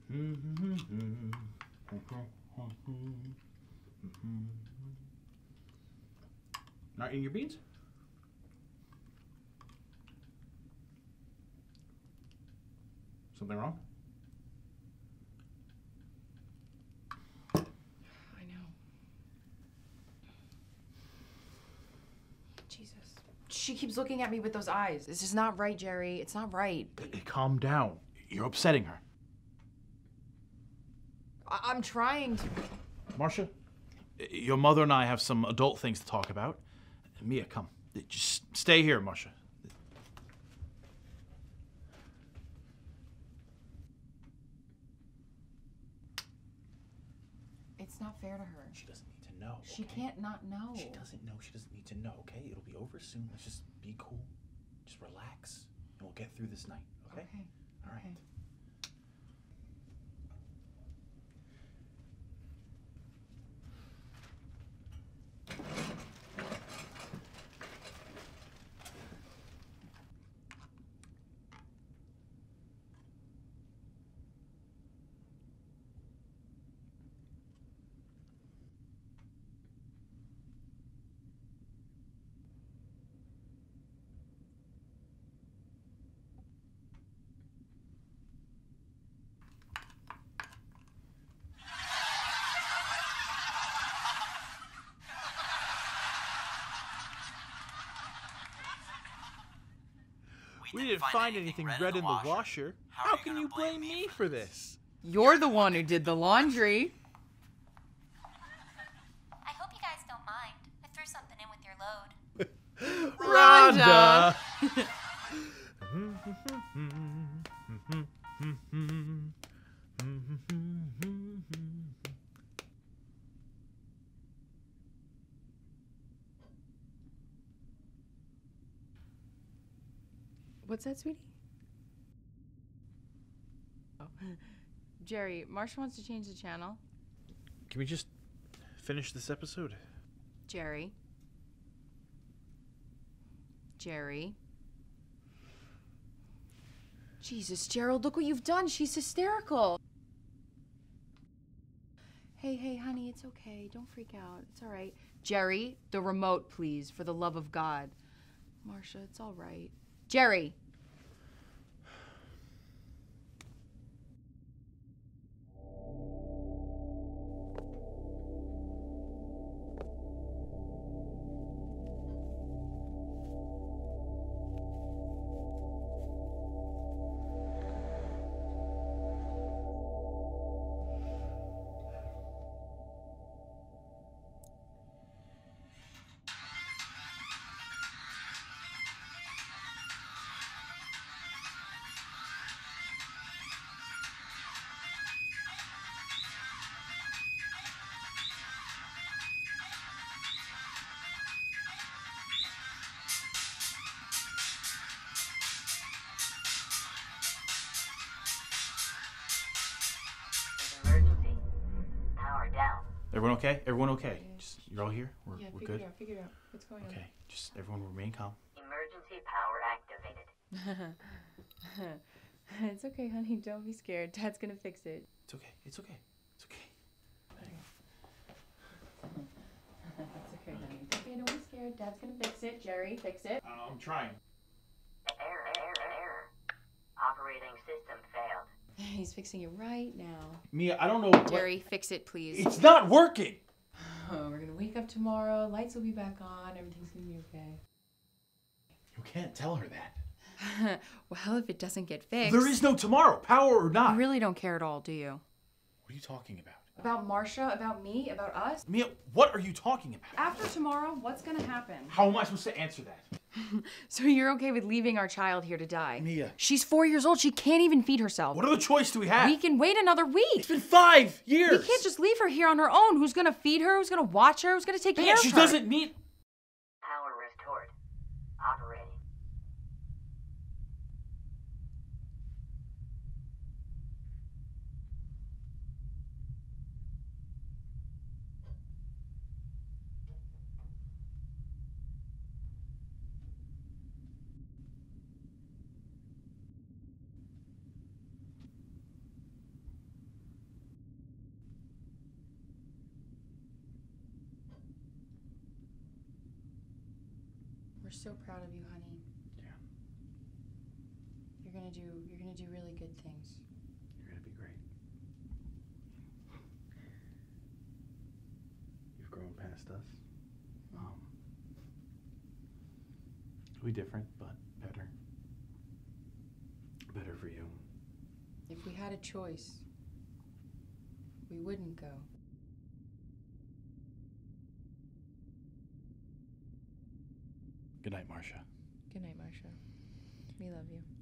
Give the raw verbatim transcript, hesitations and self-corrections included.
Not eating your beans? Something wrong? I know. Jesus. She keeps looking at me with those eyes. This is not right, Jerry. It's not right. Calm down. You're upsetting her. I I'm trying to. Marcia, your mother and I have some adult things to talk about. Mia, come. Just stay here, Marcia. It's not fair to her. She doesn't need to know. She okay? can't not know. She doesn't know. She doesn't need to know, okay? It'll be over soon. Let's just be cool. Just relax, and we'll get through this night, okay? Okay. All right. Okay. We didn't find anything red in the washer. How can you blame me for this? You're the one who did the laundry. I hope you guys don't mind. I threw something in with your load. Rhonda! What's that, sweetie? Oh. Jerry, Marcia wants to change the channel. Can we just finish this episode? Jerry. Jerry. Jesus, Gerald, look what you've done. She's hysterical. Hey, hey, honey, it's okay. Don't freak out. It's all right. Jerry, the remote, please, for the love of God. Marcia, it's all right. Jerry. Everyone okay? Everyone okay? Just, you're all here? We're, Yeah, we're figure good? it out, figure it out. What's going Okay, just everyone remain calm. Emergency power activated. on? It's okay, honey. Don't be scared. Dad's gonna fix it. It's okay. It's okay. It's okay. It's okay, honey. It's okay. Don't be scared. Dad's gonna fix it. Jerry, fix it. Uh, I'm trying. Error, error, error. Operating system failed. He's fixing it right now. Mia, I don't know what... Jerry, fix it, please. It's not working! Oh, we're gonna wake up tomorrow. Lights will be back on. Everything's gonna be okay. You can't tell her that. Well, if it doesn't get fixed... There is no tomorrow, power or not. You really don't care at all, do you? What are you talking about? About Marcia? About me? About us? Mia, what are you talking about? After tomorrow, what's gonna happen? How am I supposed to answer that? So you're okay with leaving our child here to die? Mia. She's four years old. She can't even feed herself. What other choice do we have? We can wait another week. It's been five years. We can't just leave her here on her own. Who's gonna feed her? Who's gonna watch her? Who's gonna take Mia, care of she her? She doesn't need... Power restored. Operating. We're so proud of you, honey. Yeah. You're gonna do you're gonna do really good things. You're gonna be great. You've grown past us. Um, we different, but better. Better for you. If we had a choice, we wouldn't go. Good night, Marcia. Good night, Marcia. We love you.